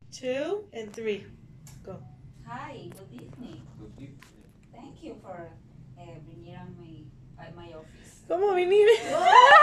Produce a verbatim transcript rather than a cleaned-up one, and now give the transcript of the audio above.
two, and three. Go. Hi, good evening. Good evening. Thank you for uh, being on my, at my office. ¿Cómo vinir?